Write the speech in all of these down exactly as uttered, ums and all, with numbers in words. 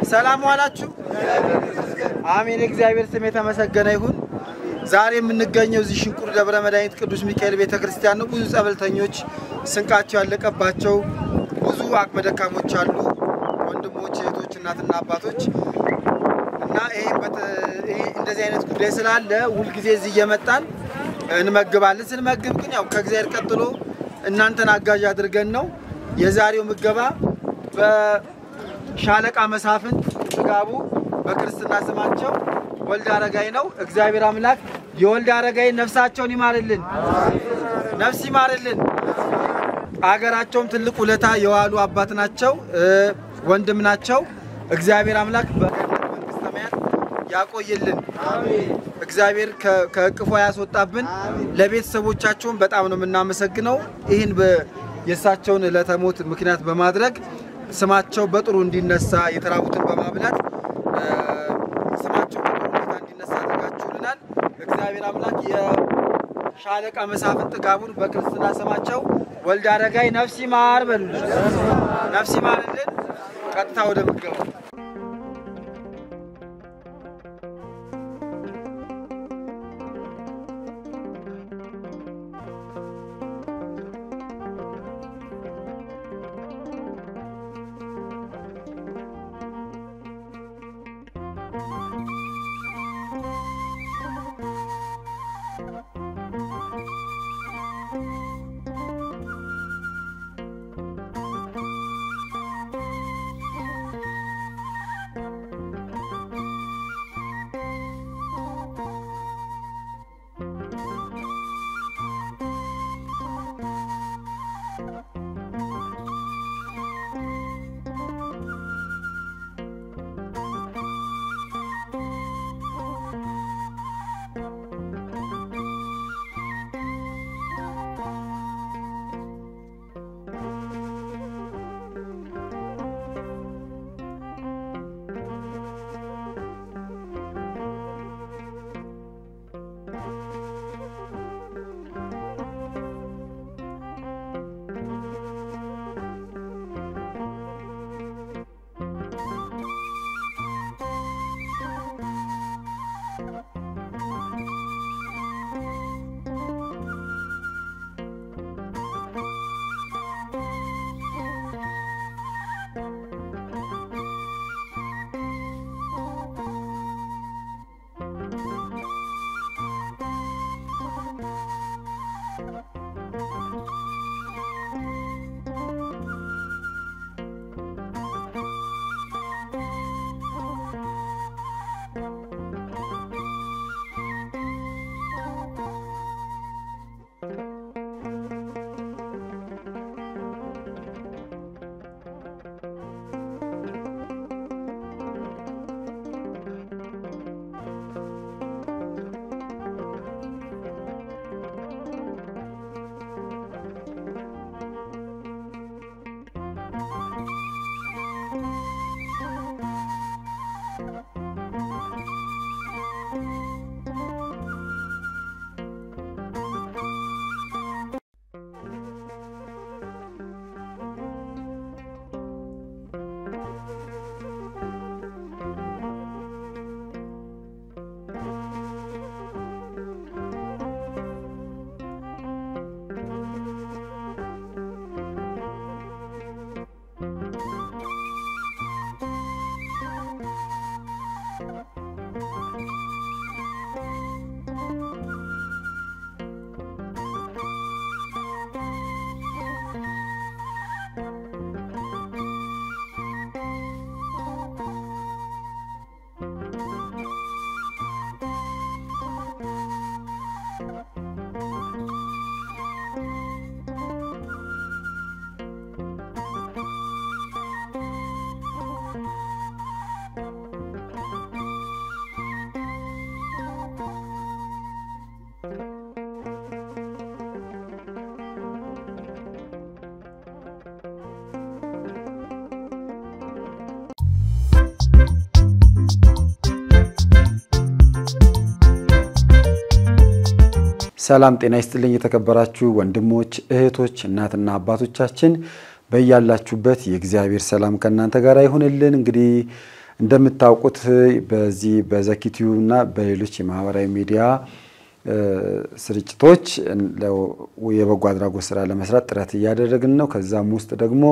ሰላም ዋላችሁ አሜን እግዚአብሔር ስም የተመሰገነ ይሁን ዛሬ የምንገኘው እዚህ ሽንቁር ደብረ መድኃኒት ቅዱስ ሚካኤል ቤተክርስቲያን ነው ብዙ ጸበልተኞች ስንቃቸው ያለቀባቸው ብዙ አቅመ ደካሞች አሉ ወንድሞች እህቶች እናትና አባቶች እና ይሄ ይሄ እንደዚህ አይነት ጉዳይ ስላለ ሁሉ ጊዜ እዚህ እየመጣን እንመግባለን ስንመግብ ግን ያው ከእግዚአብሔር ቀጥሎ እናንተን አጋዥ አድርገን ነው የዛሬው ምገባ በሻለቃ መሳፍን ጥጋቡ በክርስትና ስማቸው ወልደ አረጋይ ነው እግዚአብሔር አምላክ የወልደ አረጋይ ነፍሳቸውን ይማርልን ነፍስ ይማርልን አገራቸውም ትልቅ ውለታ የዋሉ አባት ናቸው ወንድም ናቸው እግዚአብሔር አምላክ በመንግስተ ሰማያት ያቆይልን አሜን እግዚአብሔር ከእቅፎ ያስወጣብን ለቤተሰቦቻቸውም በጣም ነው እናመሰግነው ይሄን በየሳቸውን ለተሞት ምክንያት በማድረግ ስማቸው በጥሩ እንዲነሳ የተራቡትን በማብላት ስማቸው በጥሩ እንዲነሳ አድርጋችሁልናል እግዚአብሔር አምላክ የሻለቃ መሳፍን ጥጋቡን በክርስትና ስማቸው ወልደ አረጋይ ነፍስ ይማር በሉልን ነፍስ ይማርልን ቀጥታ ወደ ምገባ ሰላም ጤና ይስጥልኝ የተከበራችሁ ወንድሞች እህቶች እናትና አባቶቻችን በእያላችሁበት የእግዚአብሔር ሰላም ከናንተ ጋር ይሁንልን እንግዲህ እንደምታውቁት በዚህ በዘኪቲዩና በሌሎች የማህበራዊ ሚዲያ ስርጭቶች የበጎ አድራጎት ስራ ለመስራት ጥረት እያደረግን ነው። ከዛም ውስጥ ደግሞ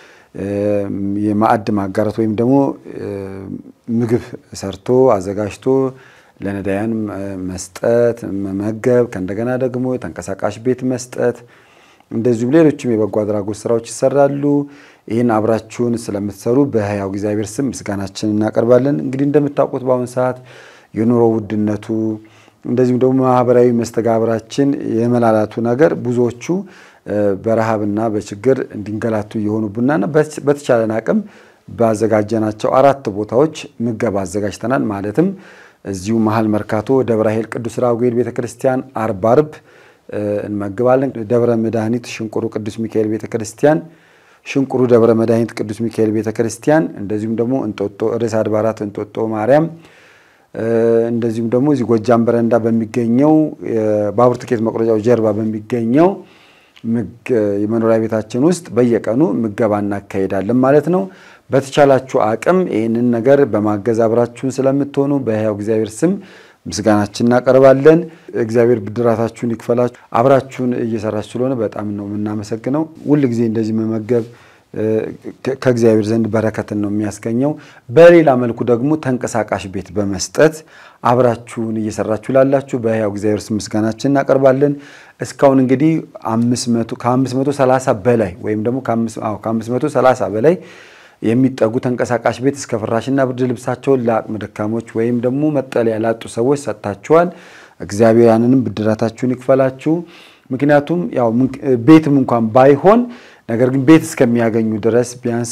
የማዕድ ማጋራት ወይም ደግሞ ምግብ ሰርቶ አዘጋጅቶ ለነዳያን መስጠት መመገብ ከእንደገና ደግሞ ተንቀሳቃሽ ቤት መስጠት እንደዚሁ ሌሎችም የበጎ አድራጎት ስራዎች ይሰራሉ። ይሄን አብራችሁን ስለምትሰሩ በሕያው እግዚአብሔር ስም ምስጋናችንን እናቀርባለን። እንግዲህ እንደምታውቁት በአሁን ሰዓት የኑሮ ውድነቱ እንደዚሁ ደግሞ ማህበራዊ መስተጋብራችን የመላላቱ ነገር ብዙዎቹ በረሃብና በችግር እንዲንገላቱ ይሆኑብናና በተቻለን አቅም ባዘጋጀናቸው አራት ቦታዎች ምገባ አዘጋጅተናል። ማለትም እዚሁ መሃል መርካቶ ደብረ ኃይል ቅዱስ ራጉኤል ቤተክርስቲያን አርብ አርብ እንመግባለን። ደብረ መድኃኒት ሽንቁሩ ቅዱስ ሚካኤል ቤተክርስቲያን ሽንቁሩ ደብረ መድኃኒት ቅዱስ ሚካኤል ቤተክርስቲያን እንደዚሁም ደግሞ እንጦጦ ርዕሰ አድባራት እንጦጦ ማርያም እንደዚሁም ደግሞ እዚህ ጎጃም በረንዳ በሚገኘው ባቡር ትኬት መቁረጫው ጀርባ በሚገኘው የመኖሪያ ቤታችን ውስጥ በየቀኑ ምገባ እናካሄዳለን ማለት ነው። በተቻላችሁ አቅም ይሄንን ነገር በማገዝ አብራችሁን ስለምትሆኑ በሕያው እግዚአብሔር ስም ምስጋናችንን እናቀርባለን። እግዚአብሔር ብድራታችሁን ይክፈላችሁ። አብራችሁን እየሰራችሁ ስለሆነ በጣም ነው የምናመሰግነው። ሁሉ ጊዜ እንደዚህ መመገብ ከእግዚአብሔር ዘንድ በረከትን ነው የሚያስገኘው። በሌላ መልኩ ደግሞ ተንቀሳቃሽ ቤት በመስጠት አብራችሁን እየሰራችሁ ላላችሁ በሕያው እግዚአብሔር ስም ምስጋናችንን እናቀርባለን። እስካሁን እንግዲህ ከአምስት መቶ ሰላሳ በላይ ወይም ደግሞ ከአምስት መቶ ሰላሳ በላይ የሚጠጉ ተንቀሳቃሽ ቤት እስከ ፍራሽና ብርድ ልብሳቸውን ለአቅመ ደካሞች ወይም ደግሞ መጠለያ ላጡ ሰዎች ሰጣችኋል። እግዚአብሔር ያንንም ብድራታችሁን ይክፈላችሁ። ምክንያቱም ያው ቤትም እንኳን ባይሆን ነገር ግን ቤት እስከሚያገኙ ድረስ ቢያንስ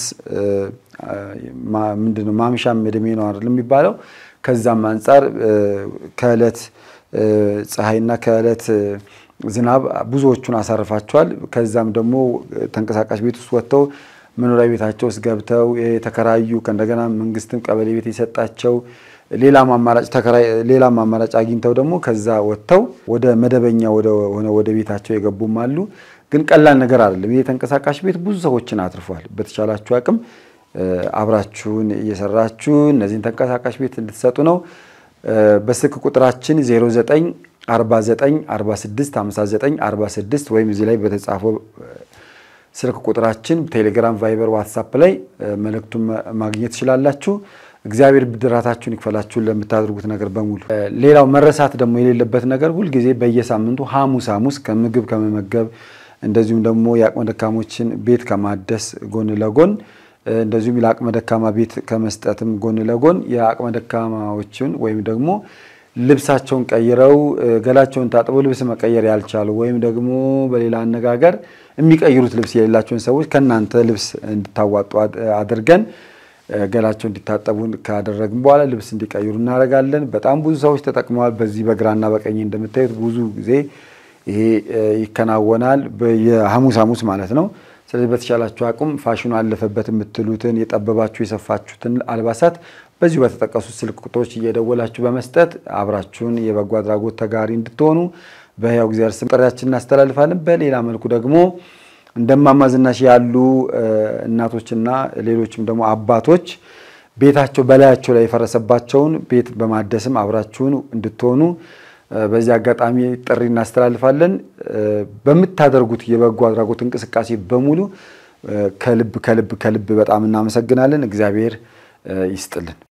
ምንድነው ማምሻም እድሜ ነው አይደል የሚባለው። ከዛም አንፃር ከእለት ፀሐይና ከእለት ዝናብ ብዙዎቹን አሳርፋቸዋል። ከዛም ደግሞ ተንቀሳቃሽ ቤት ውስጥ ወጥተው መኖሪያ ቤታቸው ውስጥ ገብተው የተከራዩ ከእንደገና መንግስትም ቀበሌ ቤት የሰጣቸው ሌላም አማራጭ ተከራይ ሌላም አማራጭ አግኝተው ደግሞ ከዛ ወጥተው ወደ መደበኛ ወደ ሆነ ወደ ቤታቸው የገቡም አሉ። ግን ቀላል ነገር አይደለም። ይሄ ተንቀሳቃሽ ቤት ብዙ ሰዎችን አትርፏል። በተቻላችሁ አቅም አብራችሁን እየሰራችሁ እነዚህን ተንቀሳቃሽ ቤት እንድትሰጡ ነው። በስልክ ቁጥራችን ዜሮ ዘጠኝ አርባ ዘጠኝ አርባ ስድስት ሃምሳ ዘጠኝ አርባ ስድስት ወይም እዚህ ላይ በተጻፈው ስልክ ቁጥራችን ቴሌግራም፣ ቫይበር፣ ዋትስአፕ ላይ መልእክቱን ማግኘት ትችላላችሁ። እግዚአብሔር ብድራታችሁን ይክፈላችሁ ለምታደርጉት ነገር በሙሉ። ሌላው መረሳት ደግሞ የሌለበት ነገር ሁሉ ጊዜ በየሳምንቱ ሐሙስ ሐሙስ ከምግብ ከመመገብ እንደዚሁም ደግሞ የአቅመ ደካሞችን ቤት ከማደስ ጎን ለጎን እንደዚሁም ለአቅመ ደካማ ቤት ከመስጠትም ጎን ለጎን የአቅመ ደካማዎችን ወይም ደግሞ ልብሳቸውን ቀይረው ገላቸውን ታጥበው ልብስ መቀየር ያልቻሉ ወይም ደግሞ በሌላ አነጋገር የሚቀይሩት ልብስ የሌላቸውን ሰዎች ከናንተ ልብስ እንድታዋጡ አድርገን ገላቸው እንዲታጠቡ ካደረግን በኋላ ልብስ እንዲቀይሩ እናደርጋለን። በጣም ብዙ ሰዎች ተጠቅመዋል። በዚህ በግራና በቀኝ እንደምታዩት ብዙ ጊዜ ይሄ ይከናወናል በየሐሙስ ሐሙስ ማለት ነው። ስለዚህ በተቻላችሁ አቅም ፋሽኑ አለፈበት የምትሉትን የጠበባችሁ የሰፋችሁትን አልባሳት በዚህ በተጠቀሱት ስልክ ቁጥሮች እየደወላችሁ በመስጠት አብራችሁን የበጎ አድራጎት ተጋሪ እንድትሆኑ በሕያው እግዚአብሔር ስም ጥሪያችንን እናስተላልፋለን። በሌላ መልኩ ደግሞ እንደማማዝናሽ ያሉ እናቶችና ሌሎችም ደግሞ አባቶች ቤታቸው በላያቸው ላይ የፈረሰባቸውን ቤት በማደስም አብራችሁን እንድትሆኑ በዚህ አጋጣሚ ጥሪ እናስተላልፋለን። በመታደርጉት የበጎ አድራጎት እንቅስቃሴ በሙሉ ከልብ ከልብ ከልብ በጣም እናመሰግናለን። እግዚአብሔር ይስጥልን።